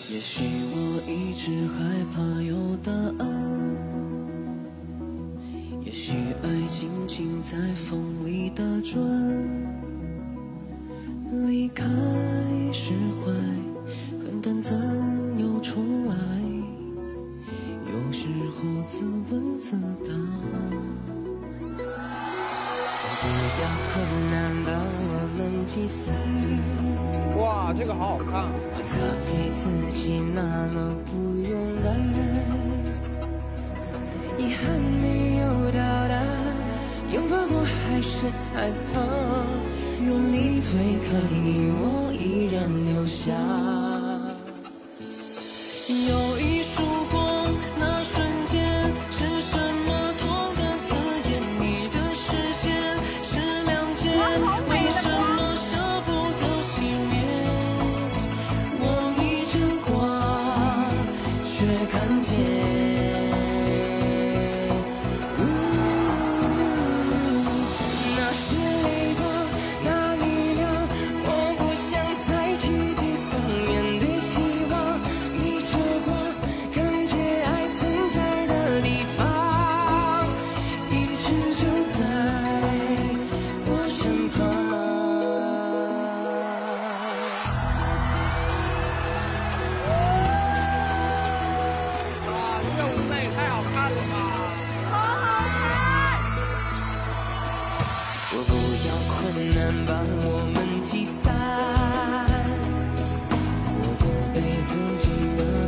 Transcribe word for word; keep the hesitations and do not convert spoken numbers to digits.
也许我一直害怕有答案，也许爱静静在风里打转，离开释怀，很短暂又重来，有时候自问自答。不要困难把我们击散。 哇，这个好好看！ 我责备自己那么不勇敢，遗憾没有到达，拥抱过还是害怕，用力推开你，我依然留下。有一束光，那瞬间是什么痛的字眼？你的视线是两件，为什么舍不得熄灭？我逆着光，却看见。那是泪光，那力量，我不想再去抵挡，面对希望，逆着光，感觉爱存在的地方，一直就在我身旁。 啊，这个舞美也太好看了吧！ 好好看！ 我不要困难把我们击散，我责备自己呢。